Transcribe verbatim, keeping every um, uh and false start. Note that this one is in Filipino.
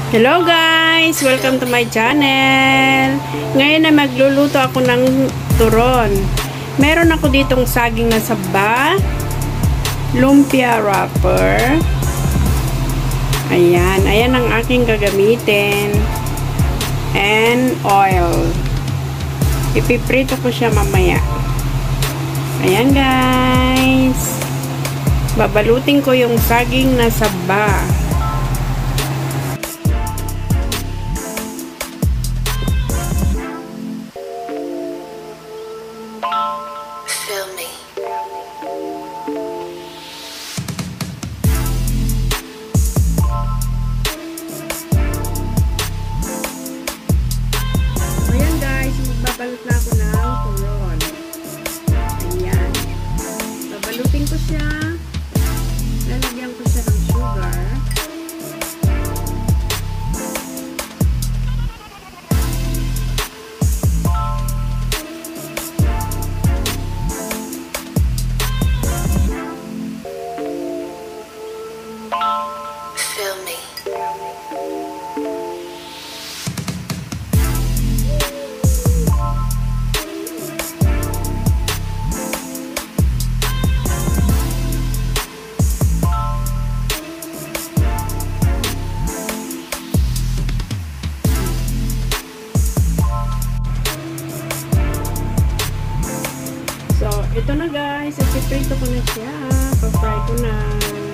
Hello guys! Welcome to my channel! Ngayon ay magluluto ako ng turon. Meron ako ditong saging na saba, lumpia wrapper. Ayan. Ayan ang aking gagamitin. And oil. Ipiprito ko siya mamaya. Ayan guys. Babalutin ko yung saging na saba. Babalot na ako ng turon. Ayan. Babalutin ko siya. Lalagyan ko siya ng sugar. Feel me. So, ito na guys. Ipiprito ko na siya. Pa-fry ko na.